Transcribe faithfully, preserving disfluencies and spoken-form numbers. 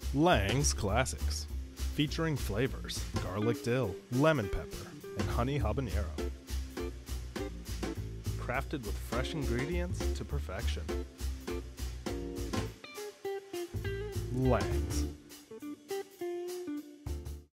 Lang's Classics, featuring flavors garlic dill, lemon pepper, and honey habanero. Crafted with fresh ingredients to perfection. Lang's.